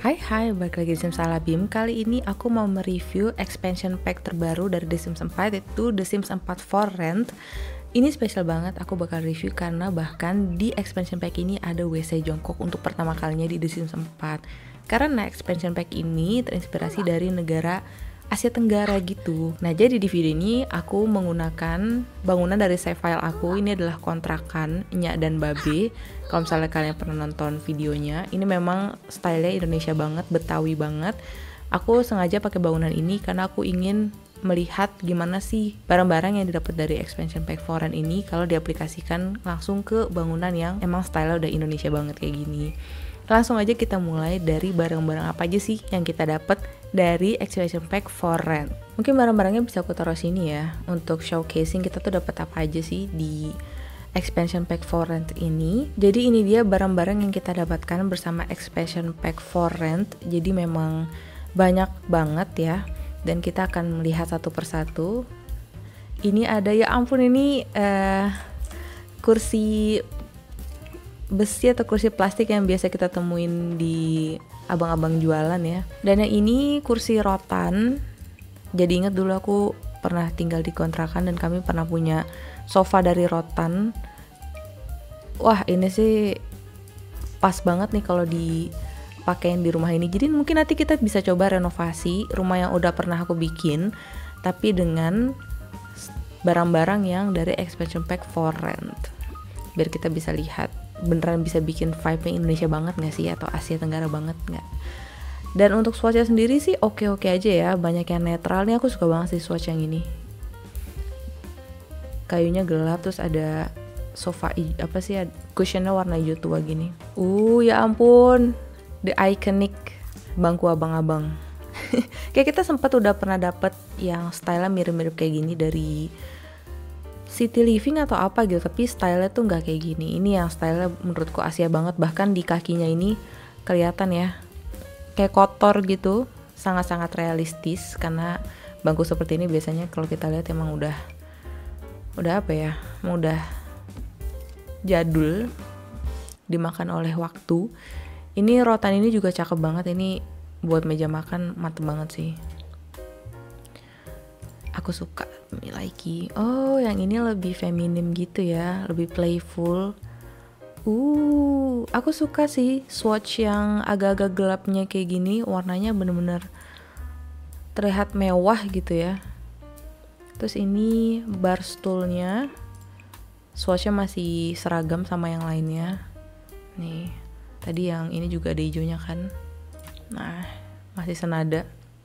Hai, balik lagi di Sims Alabim. Kali ini aku mau mereview expansion pack terbaru dari The Sims 4, yaitu The Sims 4 For Rent. Ini spesial banget, aku bakal review karena bahkan di expansion pack ini ada WC jongkok untuk pertama kalinya di The Sims 4. Karena expansion pack ini terinspirasi dari negara Asia Tenggara gitu. Nah, jadi di video ini aku menggunakan bangunan dari save file aku. Ini adalah kontrakan Nyak dan Babe. Kalau misalnya kalian pernah nonton videonya, ini memang stylenya Indonesia banget, Betawi banget. Aku sengaja pakai bangunan ini karena aku ingin melihat gimana sih barang-barang yang didapat dari expansion pack foreign ini kalau diaplikasikan langsung ke bangunan yang emang style udah Indonesia banget kayak gini. Langsung aja kita mulai dari barang-barang apa aja sih yang kita dapat dari expansion pack for rent. Mungkin barang-barangnya bisa aku taruh sini ya, untuk showcasing kita tuh dapat apa aja sih di expansion pack for rent ini. Jadi ini dia barang-barang yang kita dapatkan bersama expansion pack for rent. Jadi memang banyak banget ya, dan kita akan melihat satu persatu. Ini ada, ya ampun, ini kursi besi atau kursi plastik yang biasa kita temuin di abang-abang jualan ya. Dan yang ini kursi rotan. Jadi ingat dulu aku pernah tinggal di kontrakan dan kami pernah punya sofa dari rotan. Wah, ini sih pas banget nih kalau dipakein di rumah ini. Jadi mungkin nanti kita bisa coba renovasi rumah yang udah pernah aku bikin, tapi dengan barang-barang yang dari expansion pack for rent, biar kita bisa lihat beneran bisa bikin vibe-nya Indonesia banget gak sih, atau Asia Tenggara banget gak. Dan untuk swatch sendiri sih oke-oke aja ya, banyak yang netral. Nih aku suka banget sih swatch yang ini, kayunya gelap, terus ada sofa apa sih, cushionnya warna hijau tua gini. Ya ampun, the iconic bangku abang-abang. Kayak kita sempat udah pernah dapet yang style mirip-mirip kayak gini dari City Living atau apa gitu, tapi stylenya tuh nggak kayak gini. Ini yang stylenya menurutku Asia banget, bahkan di kakinya ini kelihatan ya kayak kotor gitu, sangat-sangat realistis. Karena bangku seperti ini biasanya kalau kita lihat emang udah apa ya, udah jadul, dimakan oleh waktu. Ini rotan ini juga cakep banget, ini buat meja makan mantep banget sih. Aku suka lagi. Yang ini lebih feminim gitu ya, lebih playful. Aku suka sih swatch yang agak-agak gelapnya kayak gini, warnanya bener-bener terlihat mewah gitu ya. Terus ini bar stoolnya, swatchnya masih seragam sama yang lainnya. Nih, tadi yang ini juga ada hijaunya kan. Nah, masih senada.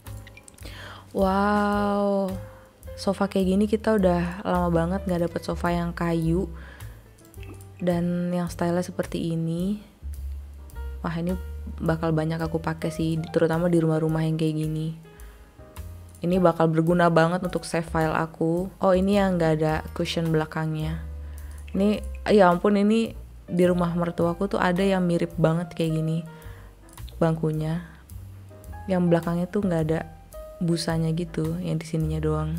Wow, sofa kayak gini kita udah lama banget gak dapet sofa yang kayu dan yang style seperti ini. Wah, ini bakal banyak aku pakai sih, terutama di rumah-rumah yang kayak gini. Ini bakal berguna banget untuk save file aku. Ini yang gak ada cushion belakangnya. Ini, ya ampun, ini di rumah mertuaku tuh ada yang mirip banget kayak gini bangkunya, yang belakangnya tuh gak ada busanya gitu, yang di sininya doang.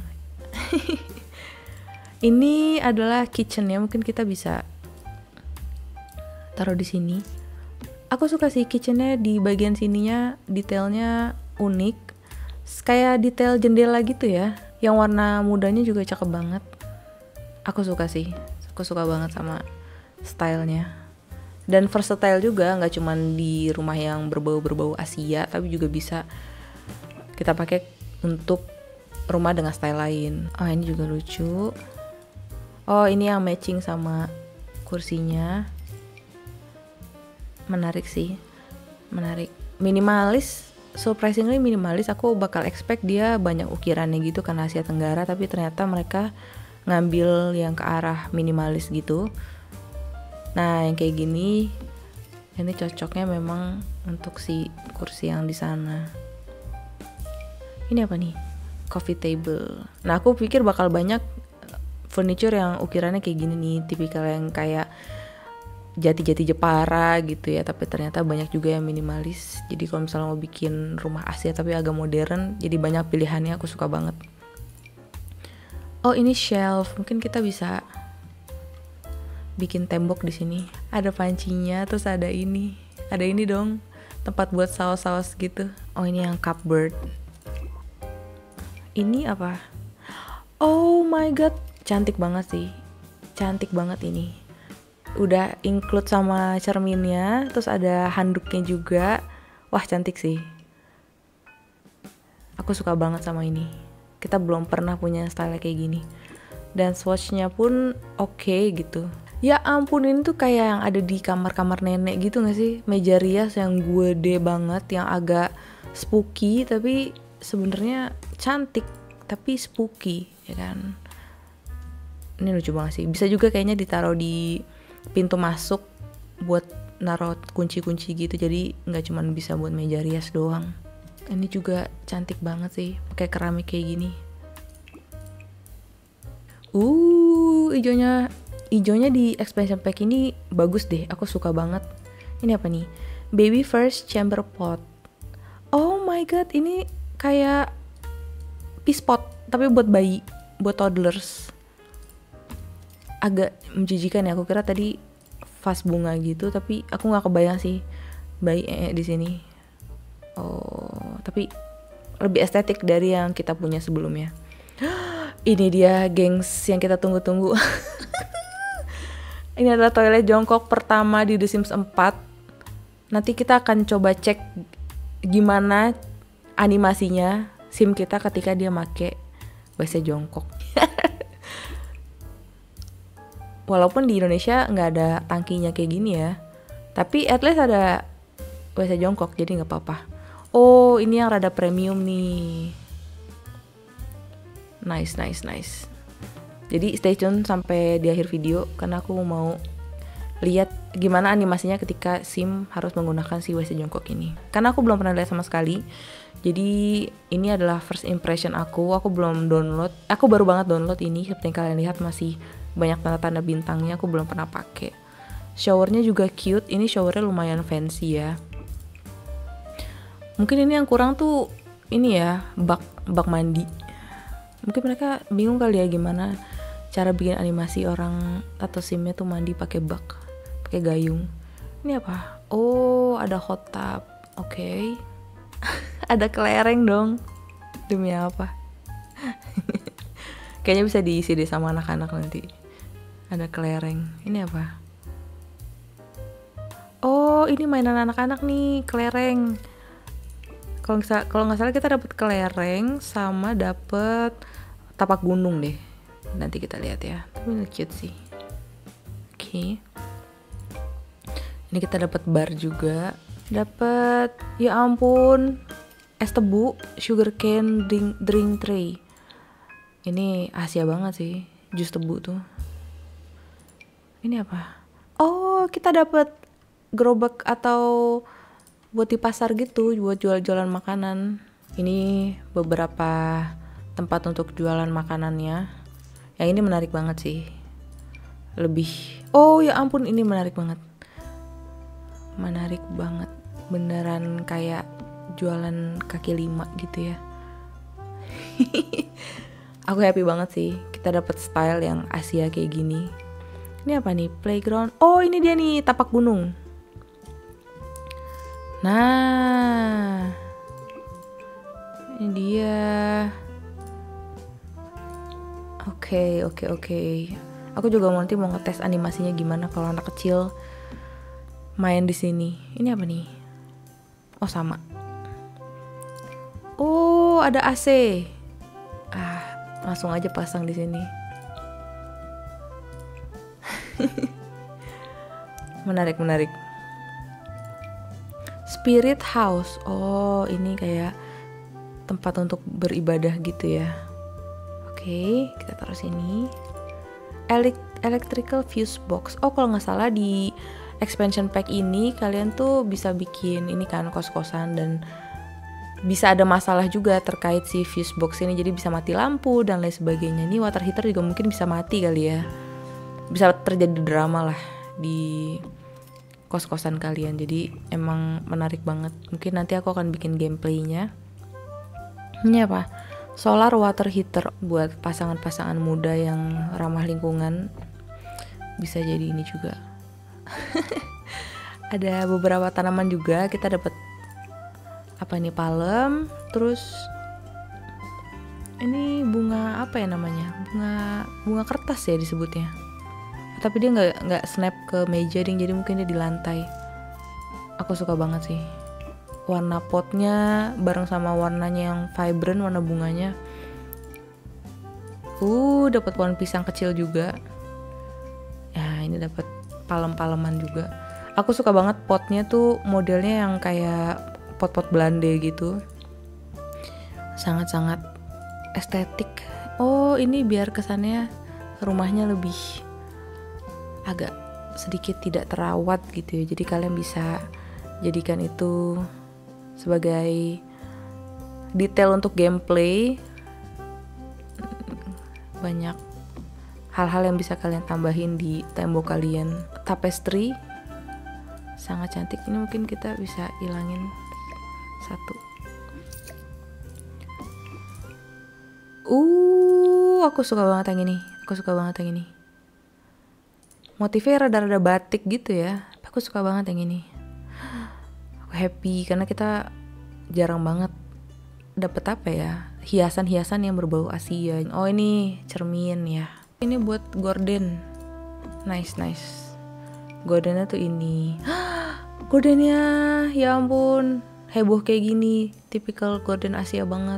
Ini adalah kitchennya, mungkin kita bisa taruh di sini. Aku suka sih kitchennya, di bagian sininya detailnya unik, kayak detail jendela gitu ya. Yang warna mudanya juga cakep banget. Aku suka sih, aku suka banget sama stylenya. Dan versatile juga, nggak cuman di rumah yang berbau-berbau Asia, tapi juga bisa kita pakai untuk rumah dengan style lain. Ini juga lucu. Ini yang matching sama kursinya. Menarik sih, menarik. Minimalis, surprisingly minimalis. Aku bakal expect dia banyak ukirannya gitu karena Asia Tenggara, tapi ternyata mereka ngambil yang ke arah minimalis gitu. Nah, yang kayak gini, ini cocoknya memang untuk si kursi yang di sana. Ini apa nih? Coffee table. Nah, aku pikir bakal banyak furniture yang ukirannya kayak gini nih, tipikal yang kayak jati-jati Jepara gitu ya, tapi ternyata banyak juga yang minimalis. Jadi kalau misalnya mau bikin rumah Asia tapi agak modern, jadi banyak pilihannya, aku suka banget. Ini shelf, mungkin kita bisa bikin tembok di sini. Ada pancinya, terus ada ini dong, tempat buat saus-saus gitu. Oh ini yang cupboard. Ini apa? Oh my god, cantik banget sih. Cantik banget ini. Udah include sama cerminnya, terus ada handuknya juga. Wah cantik sih. Aku suka banget sama ini. Kita belum pernah punya style kayak gini. Dan swatchnya pun oke gitu. Ya ampun, ini tuh kayak yang ada di kamar-kamar nenek gitu gak sih? Meja rias yang gede banget, yang agak spooky tapi sebenarnya cantik tapi spooky, ya kan? Ini lucu banget sih. Bisa juga kayaknya ditaruh di pintu masuk buat naruh kunci-kunci gitu. Jadi nggak cuma bisa buat meja rias doang. Ini juga cantik banget sih, pakai keramik kayak gini. Ijonya di expansion pack ini bagus deh. Aku suka banget. Ini apa nih? Baby First Chamber Pot. Oh my god, ini kayak peace pot tapi buat bayi, buat toddlers. Agak menjijikan ya. Aku kira tadi vas bunga gitu, tapi aku nggak kebayang sih bayi di sini. Oh, tapi lebih estetik dari yang kita punya sebelumnya. Ini dia gengs yang kita tunggu-tunggu. Ini adalah toilet jongkok pertama di The Sims 4. Nanti kita akan coba cek gimana animasinya sim kita ketika dia make WC jongkok. Walaupun di Indonesia nggak ada tangkinya kayak gini ya, tapi at least ada WC jongkok, jadi nggak apa-apa. Oh, ini yang rada premium nih. Nice. Jadi stay tune sampai di akhir video karena aku mau lihat gimana animasinya ketika sim harus menggunakan si WC jongkok ini. Karena aku belum pernah lihat sama sekali. Jadi ini adalah first impression aku. Aku belum download. Aku baru banget download ini. Seperti yang kalian lihat masih banyak tanda-tanda bintangnya. Aku belum pernah pakai. Showernya juga cute. Ini showernya lumayan fancy ya. Mungkin ini yang kurang tuh ini ya, bak mandi. Mungkin mereka bingung kali ya gimana cara bikin animasi orang atau simnya tuh mandi pakai bak, pakai gayung. Ini apa? Oh, ada hot tub. Oke. Ada kelereng dong. Demi apa? Kayaknya bisa diisi deh sama anak-anak nanti. Ada kelereng. Ini apa? Oh, ini mainan anak-anak nih, kelereng. Kalau nggak salah kita dapat kelereng sama dapat tapak gunung deh. Nanti kita lihat ya. Tapi ini cute sih. Oke. Ini kita dapat bar juga. Dapat, ya ampun, es tebu, sugar cane drink tray. Ini Asia banget sih, jus tebu tuh. Ini apa? Oh, kita dapat gerobak atau buat di pasar gitu, buat jual-jualan makanan. Ini beberapa tempat untuk jualan makanannya. Yang ini menarik banget sih. Oh ya ampun, ini menarik banget. Menarik banget. Beneran kayak jualan kaki lima gitu ya. Aku happy banget sih. Kita dapat style yang Asia kayak gini. Ini apa nih? Playground. Oh, ini dia nih, tapak gunung. Nah, ini dia. Oke. Aku juga nanti mau ngetes animasinya gimana kalau anak kecil main di sini. Ini apa nih? Oh, sama. Oh, ada AC. Langsung aja pasang di sini. Menarik. Spirit House. Oh, ini kayak tempat untuk beribadah gitu ya. Oke, kita taruh sini. Electrical fuse box. Oh, kalau nggak salah di expansion pack ini kalian tuh bisa bikin ini kan kos-kosan dan bisa ada masalah juga terkait si fuse box ini. Jadi bisa mati lampu dan lain sebagainya. Ini water heater juga mungkin bisa mati kali ya. Bisa terjadi drama lah di kos-kosan kalian. Jadi emang menarik banget. Mungkin nanti aku akan bikin gameplaynya. Ini apa? Solar water heater buat pasangan-pasangan muda yang ramah lingkungan. Bisa jadi ini juga. Ada beberapa tanaman juga. Kita dapat apa ini, palem, terus ini bunga apa ya namanya, bunga kertas ya disebutnya, tapi dia nggak snap ke meja ding, jadi mungkin dia di lantai. Aku suka banget sih warna potnya bareng sama warnanya yang vibrant, warna bunganya. Dapat pohon pisang kecil juga ya, ini dapat palem-paleman juga. Aku suka banget potnya tuh, modelnya yang kayak pot-pot Belanda gitu, sangat-sangat estetik. Ini biar kesannya rumahnya lebih agak sedikit tidak terawat gitu ya, jadi kalian bisa jadikan itu sebagai detail untuk gameplay. Banyak hal-hal yang bisa kalian tambahin di tembok kalian. Tapestry sangat cantik. Ini mungkin kita bisa ilangin satu. Aku suka banget yang ini. Motifnya rada-rada batik gitu ya. Aku suka banget yang ini. Aku happy karena kita jarang banget dapet apa ya, hiasan-hiasan yang berbau Asia. Ini cermin ya. Ini buat gorden. Nice. Gordennya tuh ini. Gordennya, ya ampun, heboh kayak gini. Tipikal gorden Asia banget.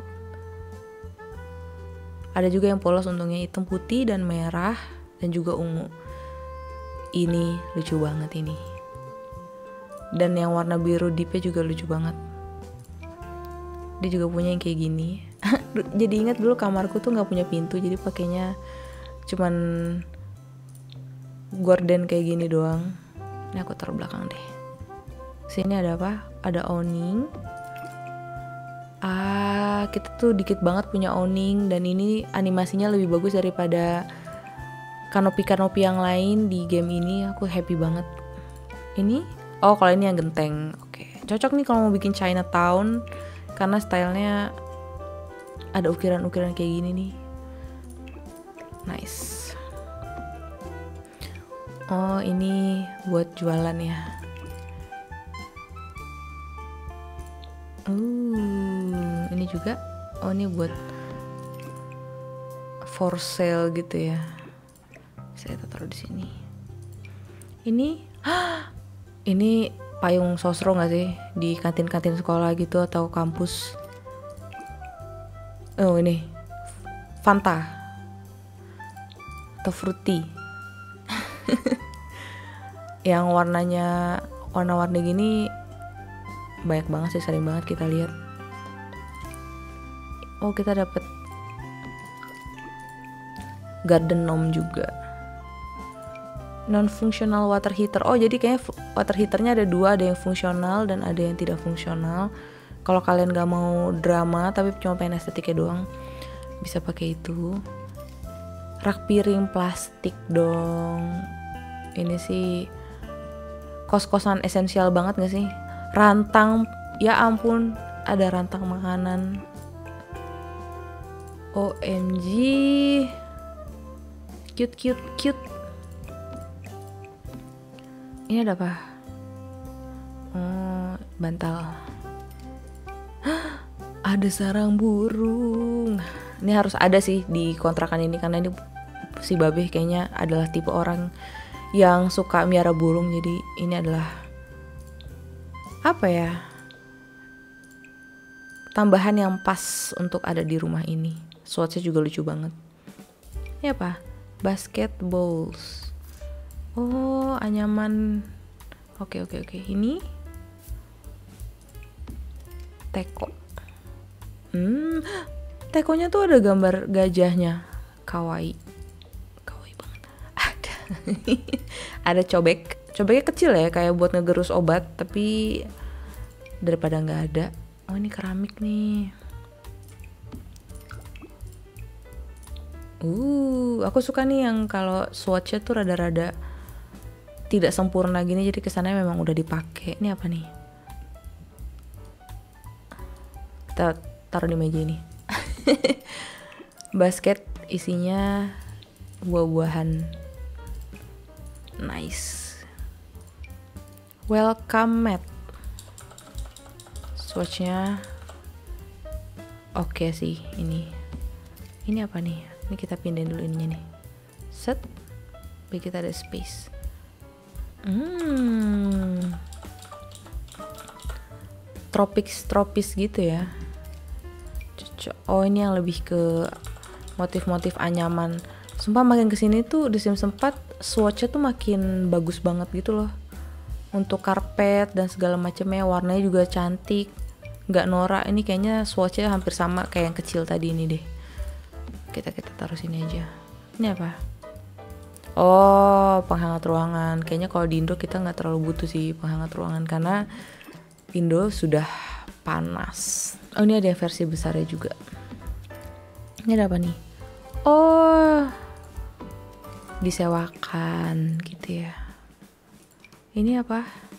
Ada juga yang polos, untungnya hitam, putih, dan merah, dan juga ungu. Ini lucu banget ini. Dan yang warna biru deepnya juga lucu banget. Dia juga punya yang kayak gini. Jadi ingat dulu kamarku tuh nggak punya pintu, jadi pakainya cuman gorden kayak gini doang. Ini aku taruh belakang deh. Sini ada apa? Ada awning. Kita tuh dikit banget punya awning, dan ini animasinya lebih bagus daripada kanopi-kanopi yang lain di game ini. Aku happy banget. Ini, kalau ini yang genteng. Oke, cocok nih kalau mau bikin Chinatown, karena stylenya ada ukiran-ukiran kayak gini nih. Nice. Ini buat jualan ya. Ini juga. Ini buat for sale gitu ya. Saya taruh di sini. Ini payung sosro nggak sih di kantin-kantin sekolah gitu atau kampus? Ini Fanta atau Fruity. Yang warnanya warna-warni gini banyak banget sih, sering banget kita lihat. Kita dapat garden gnome juga. Non-functional water heater. Jadi kayaknya water heaternya ada dua, ada yang fungsional dan ada yang tidak fungsional. Kalau kalian gak mau drama tapi cuma pengen estetiknya doang, bisa pakai itu. Rak piring plastik dong. Ini sih kos-kosan esensial banget gak sih? Rantang, ya ampun, ada rantang makanan. OMG, cute. Ini ada apa? Bantal. Ada sarang burung. Ini harus ada sih di kontrakan ini, karena ini si Babeh kayaknya adalah tipe orang yang suka miara burung. Jadi ini adalah apa ya, tambahan yang pas untuk ada di rumah ini. Swatchnya juga lucu banget. Ini apa? Basketballs. Anyaman. Oke. Ini teko. Tekonya tuh ada gambar gajahnya. Kawaii banget. Ada cobek. Cobeknya kecil ya, kayak buat ngegerus obat, tapi daripada nggak ada. Ini keramik nih. Aku suka nih yang kalau swatchnya tuh rada-rada tidak sempurna gini, jadi kesannya memang udah dipakai. Ini apa nih? Kita taruh di meja ini. Basket isinya buah-buahan. Nice. Welcome mat. Swatchnya oke sih. Ini apa nih? Ini kita pindahin dulu ininya nih. Set, biar kita ada space. Tropis gitu ya. Oh, ini yang lebih ke motif-motif anyaman. Sumpah makin kesini tuh The Sims 4 swatchnya tuh makin bagus banget gitu loh. Untuk karpet dan segala macamnya, warnanya juga cantik, nggak norak. Ini kayaknya swatchnya hampir sama kayak yang kecil tadi ini deh. Kita taruh sini aja. Ini apa? Oh, penghangat ruangan. Kayaknya kalau di Indo kita nggak terlalu butuh sih penghangat ruangan karena Indo sudah panas. Oh, ini ada versi besarnya juga. Ini ada apa nih? Oh, disewakan gitu ya. Ini apa?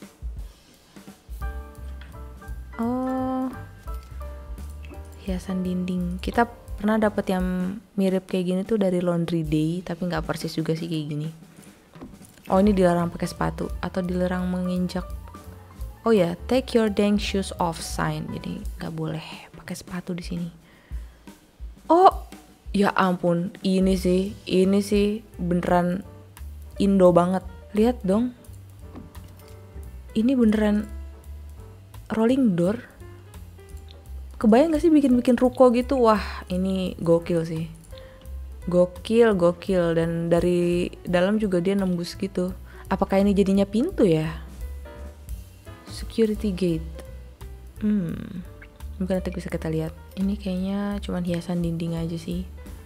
Oh, hiasan dinding. Kita pernah dapat yang mirip kayak gini tuh dari Laundry Day, tapi nggak persis juga sih kayak gini. Oh, ini dilarang pakai sepatu atau dilarang menginjak. Oh ya, take your dang shoes off sign. Jadi nggak boleh pakai sepatu di sini. Oh, ya ampun, ini sih beneran Indo banget. Lihat dong, ini beneran rolling door. Kebayang gak sih bikin ruko gitu? Wah, ini gokil sih. Gokil. Dan dari dalam juga dia nembus gitu. Apakah ini jadinya pintu ya? Security gate. Mungkin nanti bisa kita lihat. Ini kayaknya cuman hiasan dinding aja sih.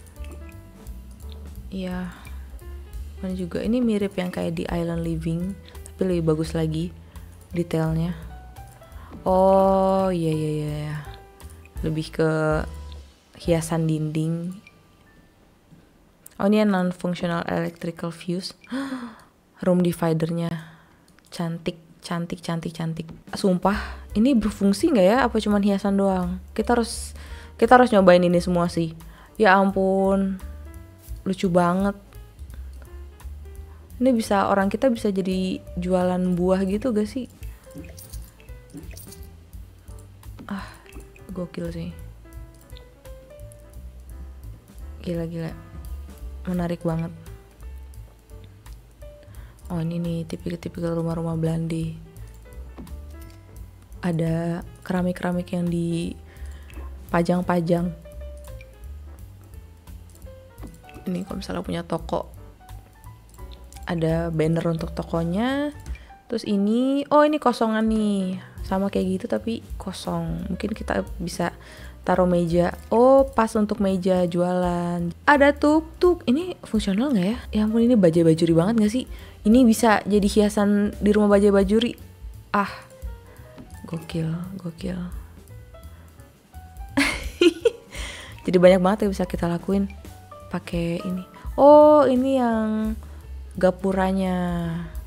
Iya. Mana juga ini mirip yang kayak di Island Living, tapi lebih bagus lagi detailnya. Oh, iya. Lebih ke hiasan dinding. Oh, ini non-functional electrical fuse. Room dividernya cantik. Sumpah, ini berfungsi nggak ya? Apa cuman hiasan doang? Kita harus nyobain ini semua sih. Ya ampun, lucu banget. Ini kita bisa jadi jualan buah gitu gak sih? Gokil sih. Gila. Menarik banget. Oh, ini nih tipikal rumah-rumah Belanda. Ada keramik yang dipajang-pajang. Ini kalau misalnya punya toko, ada banner untuk tokonya. Terus ini kosongan nih. Sama kayak gitu tapi kosong. Mungkin kita bisa taruh meja. Oh, pas untuk meja jualan. Ada tuk-tuk. Ini fungsional nggak ya? Ya ampun, ini bajai bajuri banget nggak sih? Ini bisa jadi hiasan di rumah bajai bajuri. Gokil. Jadi banyak banget yang bisa kita lakuin pakai ini. Oh, ini yang gapuranya.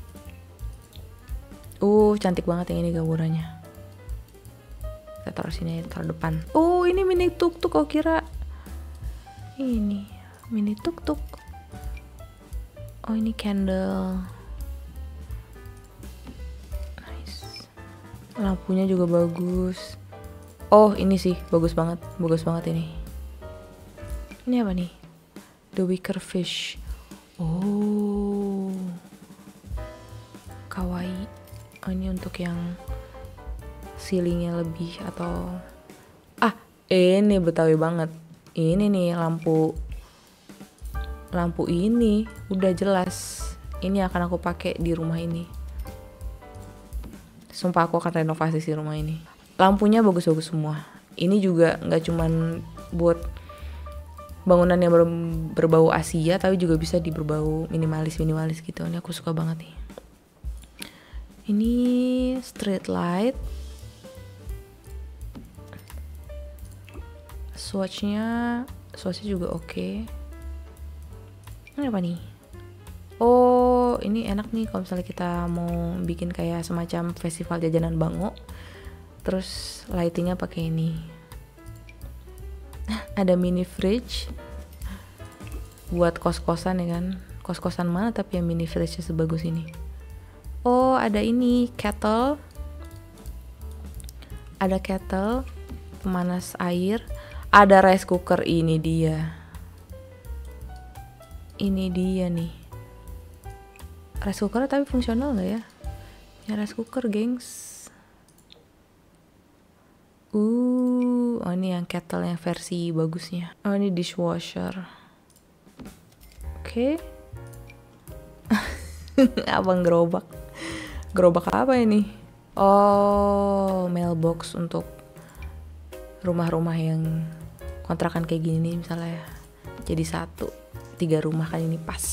Cantik banget yang ini gapuranya. Kita taruh sini, taruh depan. Oh, ini mini tuk-tuk. Kau kira ini mini tuk-tuk. Oh, ini candle. Nice. Lampunya juga bagus. Oh, ini sih bagus banget ini. Ini apa nih? The Wicker Fish. Oh, kawaii. Oh, ini untuk yang ceilingnya lebih atau ini Betawi banget. Ini nih lampu ini udah jelas. Ini akan aku pakai di rumah ini. Sumpah aku akan renovasi sih rumah ini. Lampunya bagus-bagus semua. Ini juga nggak cuman buat bangunan yang berbau Asia, tapi juga bisa berbau minimalis gitu. Ini aku suka banget nih. Ini street light. Swatchnya juga oke. Ini apa nih? Oh, ini enak nih kalau misalnya kita mau bikin kayak semacam festival jajanan Bango. Terus lightingnya pakai ini. Ada mini fridge buat kos-kosan ya kan. Kos-kosan mana tapi yang mini fridge-nya sebagus ini. Oh, ada ini kettle. Ada kettle pemanas air, ada rice cooker. Ini dia nih rice cooker, tapi fungsional nggak ya? Ya rice cooker gengs. Oh ini yang kettle yang versi bagusnya. Oh ini dishwasher. Oke. Abang gerobak apa ini? Oh mailbox untuk rumah-rumah yang kontrakan kayak gini misalnya ya. Jadi 3 rumah kan ini pas.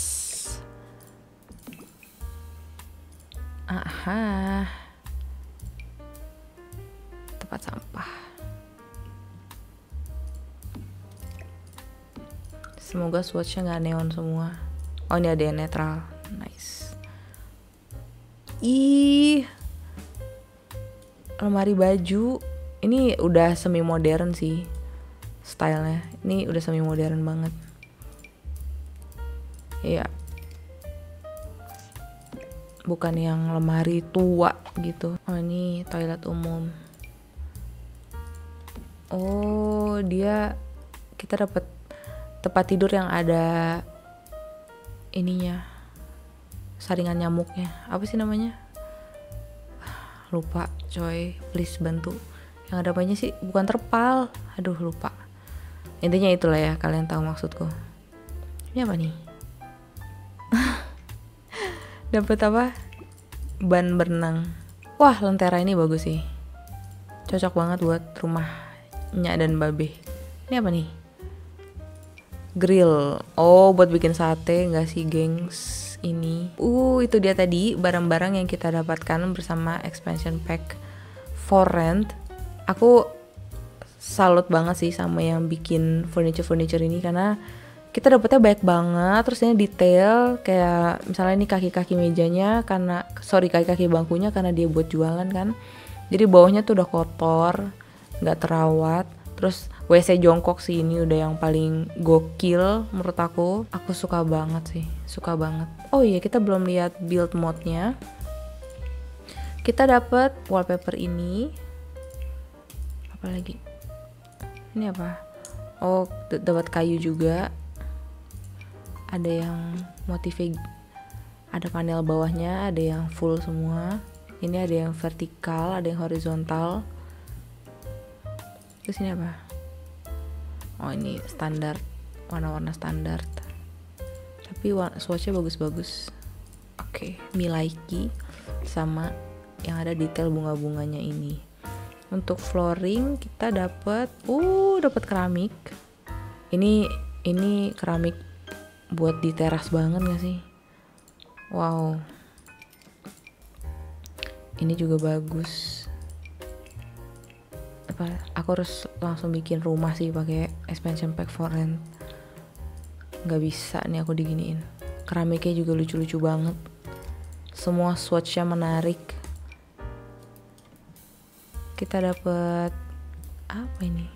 Aha. Tempat sampah. Semoga swatchnya nggak neon semua. Oh ini ada yang netral, nice. Lemari baju. Ini udah semi modern sih stylenya. Ini udah semi modern banget. Iya. Bukan yang lemari tua gitu. Oh ini toilet umum. Oh dia kita dapat tempat tidur yang ada ininya, saringan nyamuknya. Apa sih namanya? Lupa coy, please bantu. Yang ada apanya sih? Bukan terpal. Aduh lupa. Intinya itulah ya, kalian tahu maksudku. Ini apa nih? Dapat apa? Ban berenang. Wah, lentera ini bagus sih. Cocok banget buat rumah Nyak dan Babe. Ini apa nih? Grill. Oh, buat bikin sate nggak sih, gengs? Ini. Itu dia tadi barang-barang yang kita dapatkan bersama expansion pack for rent. Aku salut banget sih sama yang bikin furniture ini karena kita dapetnya banyak banget, terus ini detail kayak misalnya ini kaki-kaki mejanya kaki-kaki bangkunya karena dia buat jualan kan. Jadi bawahnya tuh udah kotor, nggak terawat. Terus WC jongkok sih ini udah yang paling gokil menurut aku. Aku suka banget sih, suka banget. Oh iya, kita belum lihat build mode-nya. Kita dapet wallpaper ini. Apa lagi? Ini apa? Oh, dapat kayu juga. Ada yang motifnya, ada panel bawahnya, ada yang full semua. Ini ada yang vertikal, ada yang horizontal. Terus ini apa? Oh ini standar, warna-warna standar. Tapi swatchnya bagus-bagus. Oke, Milaiki sama yang ada detail bunga-bunganya ini. Untuk flooring kita dapat keramik. Ini keramik buat di teras banget gak sih? Wow. Ini juga bagus. Aku harus langsung bikin rumah sih pakai expansion pack for rent. Gak bisa nih aku diginiin. Keramiknya juga lucu-lucu banget. Semua swatchnya menarik. Kita dapat apa ini?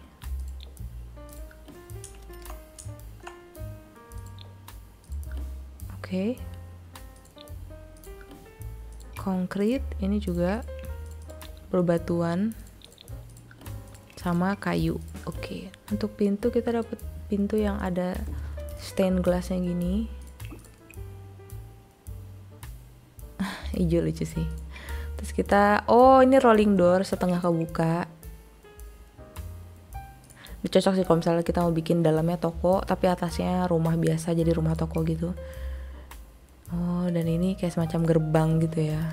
Oke. Konkrit ini juga berbatuan sama kayu. Oke. Untuk pintu kita dapat pintu yang ada stained glassnya gini. Hijau lucu sih. Terus kita ini rolling door setengah kebuka. Cocok sih kalau misalnya kita mau bikin dalamnya toko tapi atasnya rumah biasa, jadi rumah toko gitu. Oh, dan ini kayak semacam gerbang gitu ya.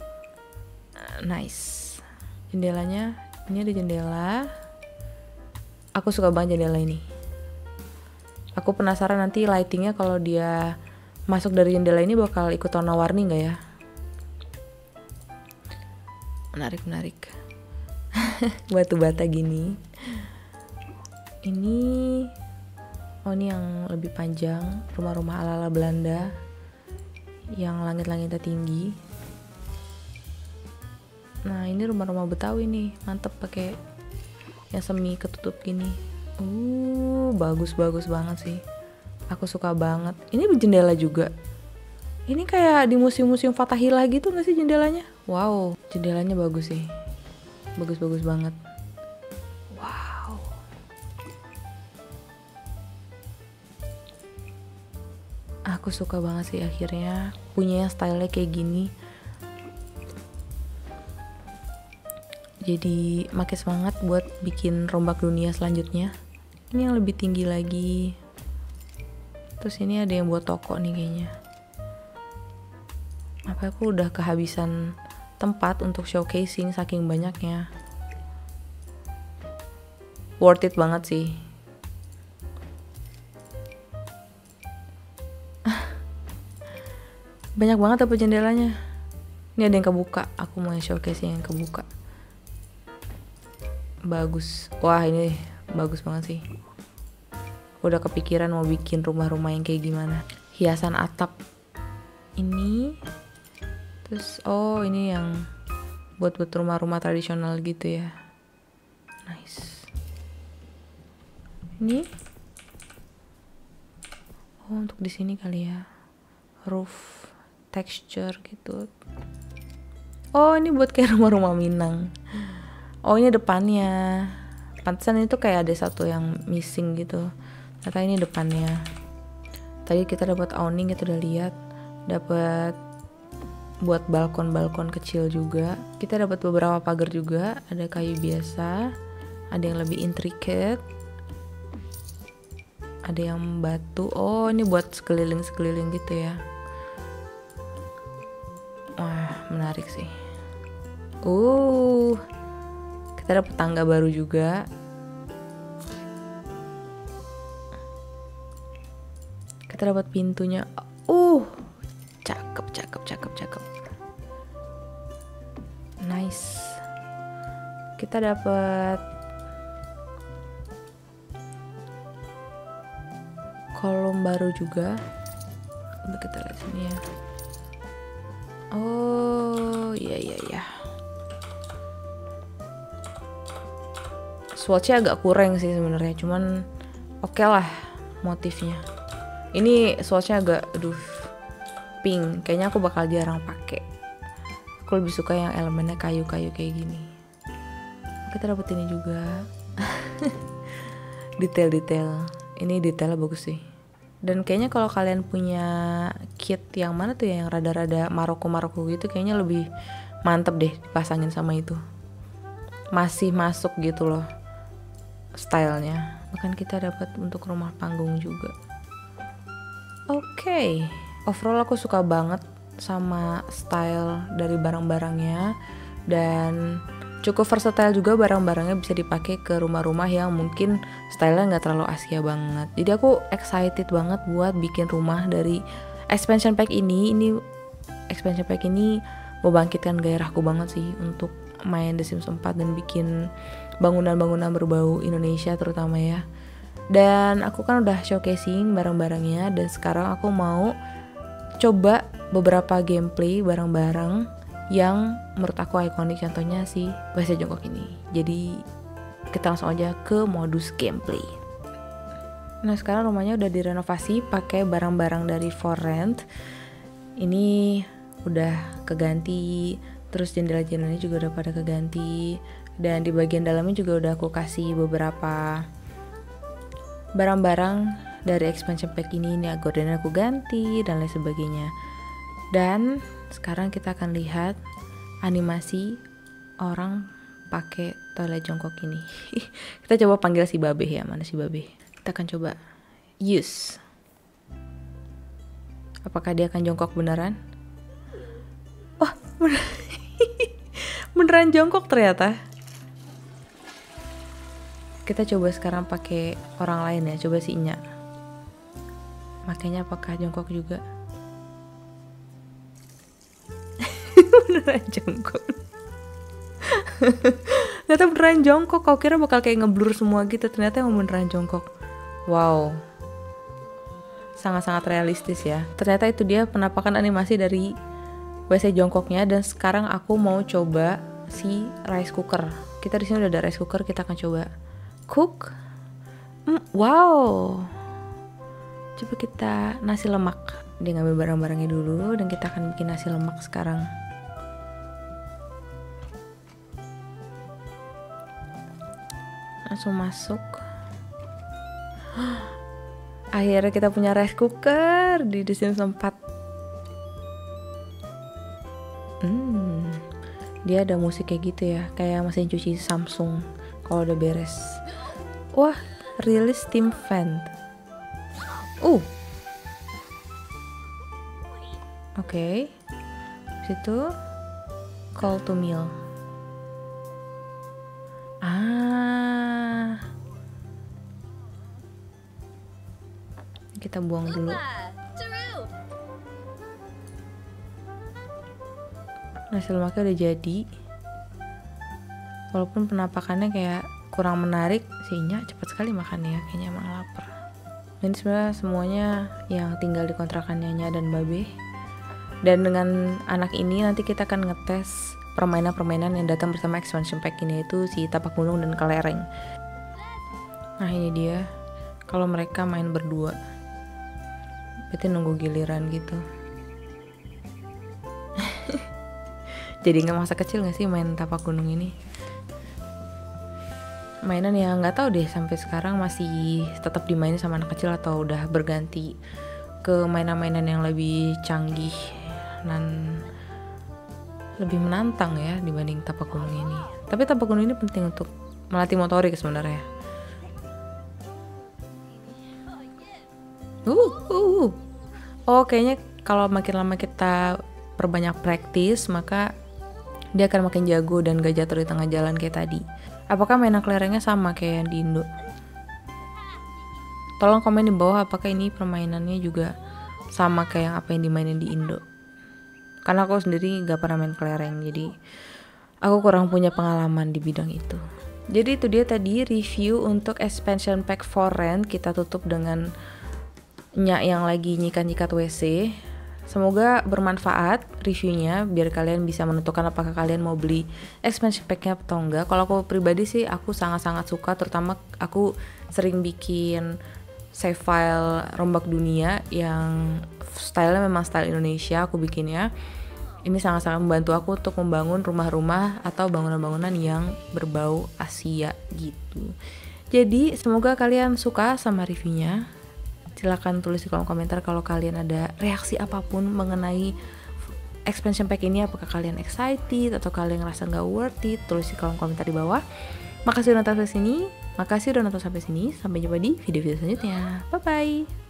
Nice. Jendelanya, ini ada jendela. Aku suka banget jendela ini. Aku penasaran nanti lightingnya kalau dia masuk dari jendela ini bakal ikut warna-warni nggak ya? Menarik. Batu bata gini. Ini yang lebih panjang, rumah-rumah ala-ala Belanda yang langit-langitnya tinggi. Nah ini rumah-rumah Betawi nih, mantep pakai yang semi ketutup gini. Bagus banget sih. Aku suka banget. Ini berjendela juga. Ini kayak di museum-museum Fathahillah gitu gak sih jendelanya? Wow, jendelanya bagus sih. Bagus banget. Aku suka banget sih akhirnya punya yang stylenya kayak gini. Jadi makin semangat buat bikin rombak dunia selanjutnya. Ini yang lebih tinggi lagi. Terus ini ada yang buat toko nih kayaknya. Apa aku udah kehabisan tempat untuk showcasing saking banyaknya. Worth it banget sih. Banyak banget apa jendelanya. Ini ada yang kebuka. Aku mau showcasing yang kebuka. Bagus. Wah, ini bagus banget sih. Aku udah kepikiran mau bikin rumah-rumah yang kayak gimana. Hiasan atap ini. Terus ini yang buat rumah-rumah tradisional gitu ya. Nice. Ini untuk di sini kali ya. Roof texture gitu. Ini buat kayak rumah-rumah Minang. Ini depannya. Pantesan itu kayak ada satu yang missing gitu. Ternyata ini depannya. Tadi kita dapat awning, kita udah lihat. Dapat buat balkon-balkon kecil juga. Kita dapat beberapa pagar juga. Ada kayu biasa. Ada yang lebih intricate. Ada yang batu. Ini buat sekeliling-sekeliling gitu ya. Wah, menarik sih. Kita dapat tangga baru juga. Kita dapat pintunya. Cakep. Nice. Kita dapat kolom baru juga. Coba kita lihat sini ya. Iya. Swatchnya agak kurang sih sebenarnya, cuman oke lah motifnya. Ini swatchnya agak pink, kayaknya aku bakal jarang pakai. Aku lebih suka yang elemennya kayu-kayu kayak gini. Kita dapat ini juga. Detail-detail. Ini detailnya bagus sih. Dan kayaknya kalau kalian punya kit yang mana tuh ya, yang rada-rada Maroko gitu, kayaknya lebih mantep deh dipasangin sama itu. Masih masuk gitu loh stylenya. Bahkan kita dapat untuk rumah panggung juga. Oke. Overall aku suka banget sama style dari barang-barangnya, dan cukup versatile juga barang-barangnya, bisa dipakai ke rumah-rumah yang mungkin stylenya nggak terlalu Asia banget. Jadi aku excited banget buat bikin rumah dari expansion pack ini. Expansion pack ini membangkitkan gairahku banget sih untuk main The Sims 4 dan bikin bangunan-bangunan berbau Indonesia terutama ya. Dan aku kan udah showcasing barang-barangnya, dan sekarang aku mau coba beberapa gameplay barang-barang yang menurut aku ikonik, contohnya si WC jongkok ini. Jadi kita langsung aja ke modus gameplay. Nah, sekarang rumahnya udah direnovasi pakai barang-barang dari For Rent. Ini udah keganti, terus jendela-jendelanya juga udah pada keganti, dan di bagian dalamnya juga udah aku kasih beberapa barang-barang dari expansion pack ini. Ini gorden aku ganti dan lain sebagainya. Dan sekarang kita akan lihat animasi orang pakai toilet jongkok ini. Kita coba panggil si Babe ya. Mana si Babe? Kita akan coba use. Apakah dia akan jongkok beneran? Beneran jongkok ternyata. Kita coba sekarang pakai orang lain ya. Coba si Inya. Makanya apakah jongkok juga? Beneran jongkok. Ternyata beneran jongkok. Kau kira bakal kayak ngeblur semua gitu, ternyata emang beneran jongkok. Wow, sangat-sangat realistis ya. Ternyata itu dia penampakan animasi dari WC jongkoknya. Dan sekarang aku mau coba si rice cooker. Kita di sini udah ada rice cooker, kita akan coba cook. Wow, coba kita nasi lemak. Dia ngambil barang-barangnya dulu, dan kita akan bikin nasi lemak sekarang. Langsung masuk. Akhirnya kita punya rice cooker di The Sims 4. Dia ada musik kayak gitu ya, kayak mesin cuci Samsung kalau udah beres. Wah, rilis steam fan. Oke. Situ call to meal. Kita buang dulu. Nasi lemaknya udah jadi. Walaupun penampakannya kayak kurang menarik, Sinya cepat sekali makannya, kayaknya emang lapar. Ini sebenarnya semuanya yang tinggal di kontrakannya Nya dan Babe. Dan dengan anak ini nanti kita akan ngetes permainan-permainan yang datang bersama expansion pack ini, yaitu si tapak gunung dan kelereng. Nah ini dia, kalau mereka main berdua, berarti nunggu giliran gitu. Jadi nggak masa kecil nggak sih main tapak gunung ini? Mainan yang nggak tahu deh sampai sekarang masih tetap dimainin sama anak kecil atau udah berganti ke mainan-mainan yang lebih canggih dan lebih menantang ya dibanding tapak gunung ini. Tapi tapak gunung ini penting untuk melatih motorik sebenarnya. Oh kayaknya kalau makin lama kita perbanyak praktis, maka dia akan makin jago dan gak jatuh di tengah jalan kayak tadi. Apakah mainan kelerengnya sama kayak yang di Indo? Tolong komen di bawah apakah ini permainannya juga sama kayak apa yang dimainin di Indo. Karena aku sendiri gak pernah main kelereng, jadi aku kurang punya pengalaman di bidang itu. Jadi itu dia tadi review untuk expansion pack for rent. Kita tutup dengan Nya yang lagi nyikat-nyikat WC. Semoga bermanfaat reviewnya, biar kalian bisa menentukan apakah kalian mau beli expansion packnya atau enggak. Kalau aku pribadi sih aku sangat-sangat suka, terutama aku sering bikin save file rombak dunia yang stylenya memang style Indonesia aku bikinnya. Ini sangat-sangat membantu aku untuk membangun rumah-rumah atau bangunan-bangunan yang berbau Asia gitu. Jadi semoga kalian suka sama reviewnya. Silahkan tulis di kolom komentar kalau kalian ada reaksi apapun mengenai expansion pack ini. Apakah kalian excited atau kalian ngerasa nggak worth it? Tulis di kolom komentar di bawah. Makasih udah nonton sampai sini. Sampai jumpa di video-video selanjutnya. Bye bye.